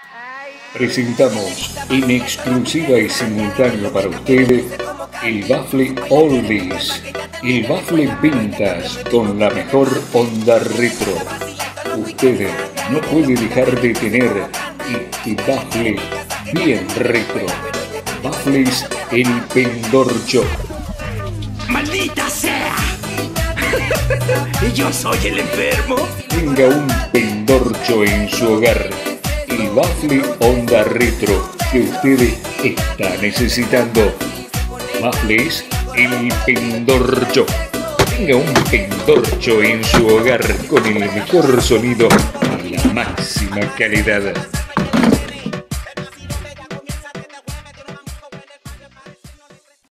Presentamos en exclusiva y simultánea para ustedes el Baffle Oldies, el Baffle Vintage con la mejor onda retro. Usted no puede dejar de tener este baffle bien retro. Baffles El Pendorcho. ¡Maldita sea! ¿Yo soy el enfermo? Tenga un pendorcho en su hogar. El baffle onda retro que usted está necesitando. Baffles El Pendorcho. Tenga un pendorcho en su hogar con el mejor sonido y la máxima calidad.